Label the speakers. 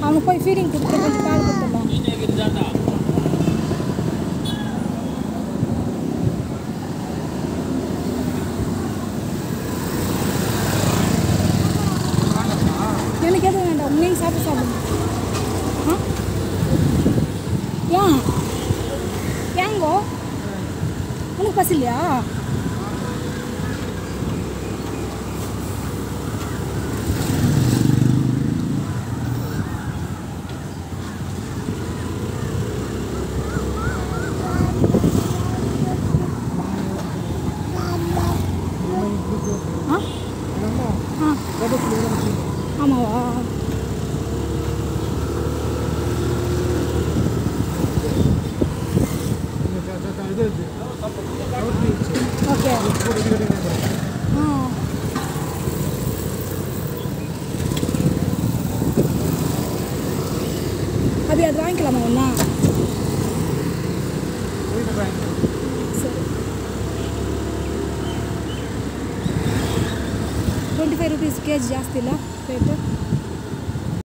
Speaker 1: அவனுக்கு போய் ஃபீடிங் கொடுத்துட்டு கொஞ்சம் பால் கொடுத்துடலாம். எனக்கு எதுவும் வேண்டாம், நீங்கள் சாப்பிடுங்க. ஏன் ஏங்கோ உனக்கு பசி இல்லையா? ஆமாவா? ஓகே. அது வாங்கிக்கலாமா ஒன்றா? சரி. 25 rupees kg ಜಾಸ್ತಿ ಇಲ್ಲ ರೇಟು.